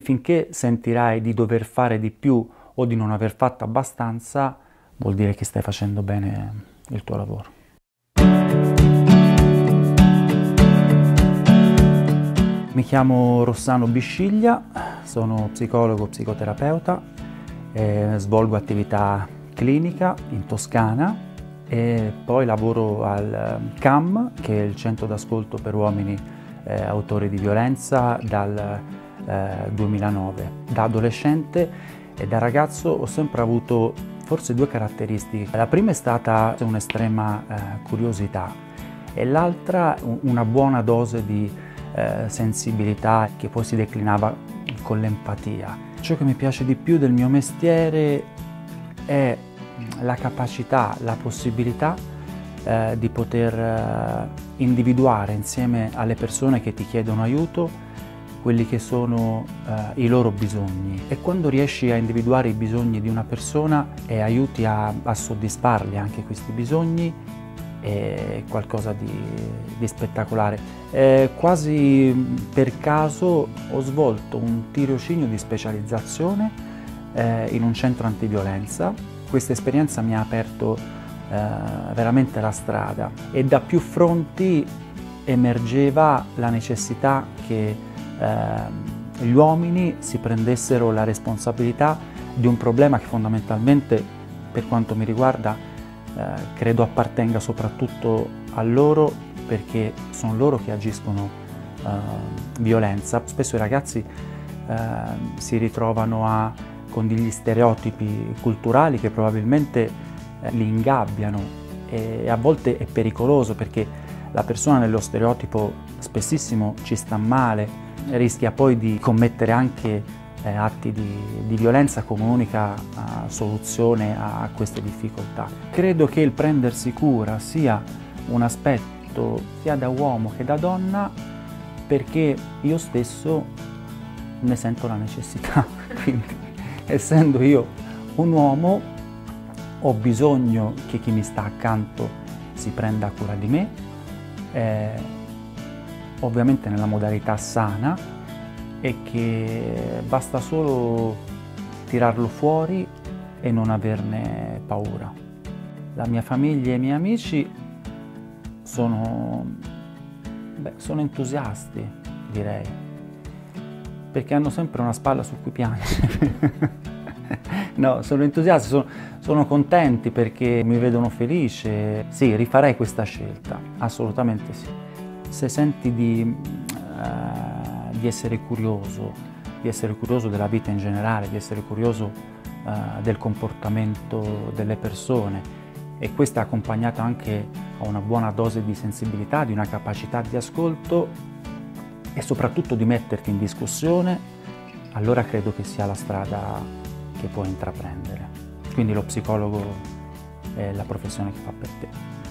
Finché sentirai di dover fare di più o di non aver fatto abbastanza, vuol dire che stai facendo bene il tuo lavoro. Mi chiamo Rossano Bisciglia, sono psicologo, psicoterapeuta, svolgo attività clinica in Toscana e poi lavoro al CAM, che è il Centro d'Ascolto per Uomini Autori di Violenza, dal 2009. Da adolescente e da ragazzo ho sempre avuto forse due caratteristiche. La prima è stata un'estrema curiosità e l'altra una buona dose di sensibilità che poi si declinava con l'empatia. Ciò che mi piace di più del mio mestiere è la capacità, la possibilità di poter individuare insieme alle persone che ti chiedono aiuto quelli che sono i loro bisogni, e quando riesci a individuare i bisogni di una persona e aiuti a soddisfarli anche questi bisogni, è qualcosa di spettacolare. Quasi per caso ho svolto un tirocinio di specializzazione in un centro antiviolenza. Questa esperienza mi ha aperto veramente la strada e da più fronti emergeva la necessità che gli uomini si prendessero la responsabilità di un problema che fondamentalmente, per quanto mi riguarda, credo appartenga soprattutto a loro, perché sono loro che agiscono violenza. Spesso i ragazzi si ritrovano con degli stereotipi culturali che probabilmente li ingabbiano, e a volte è pericoloso perché la persona nello stereotipo spessissimo ci sta male, rischia poi di commettere anche atti di violenza come unica soluzione a queste difficoltà. Credo che il prendersi cura sia un aspetto sia da uomo che da donna, perché io stesso ne sento la necessità. Quindi, essendo io un uomo, ho bisogno che chi mi sta accanto si prenda cura di me, ovviamente nella modalità sana, e che basta solo tirarlo fuori e non averne paura. La mia famiglia e i miei amici sono entusiasti, direi, perché hanno sempre una spalla su cui piangere. No, sono entusiasti, sono contenti perché mi vedono felice. Sì, rifarei questa scelta, assolutamente sì. Se senti di essere curioso della vita in generale, di essere curioso del comportamento delle persone, e questa è accompagnata anche a una buona dose di sensibilità, di una capacità di ascolto e soprattutto di metterti in discussione, allora credo che sia la strada che puoi intraprendere. Quindi lo psicologo è la professione che fa per te.